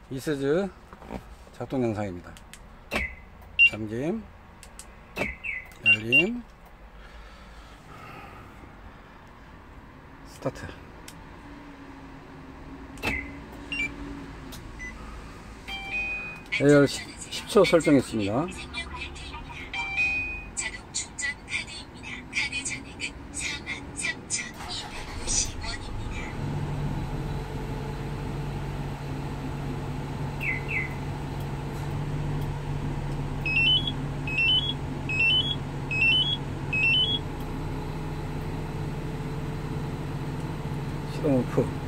이스즈 작동 영상입니다. 잠김, 열림, 스타트. AR 10초 설정했습니다. 자동 충전 카드입니다. 카드 잔액은 43,250원입니다. 시동 오프.